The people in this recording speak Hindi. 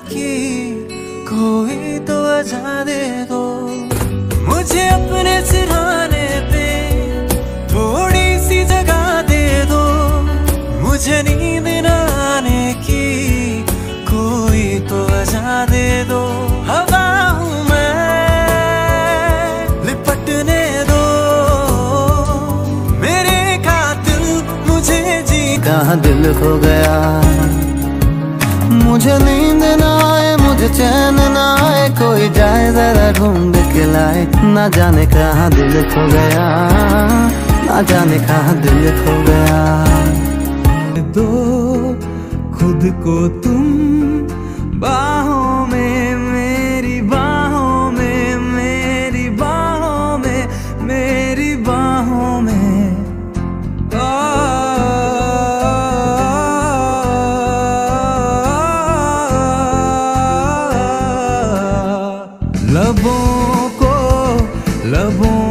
की कोई तो वजह दे दो। मुझे अपने सिरहाने पे थोड़ी सी जगह दे दो। मुझे नींद न आने की कोई तो वजह दे दो। हवा हूँ मैं, लिपटने दो मेरे कातिल मुझे जी। कहाँ दिल खो गया, मुझे नींद ना आए, मुझे चैन ना आए, कोई जाए जरा ढूंढ के लाए। ना जाने कहाँ दिल खो गया, ना जाने कहाँ दिल खो गया। दो खुद को तुम बाहों में, मेरी बाहों में, मेरी बाहों में, मेरी बाहों में। लबों को लबों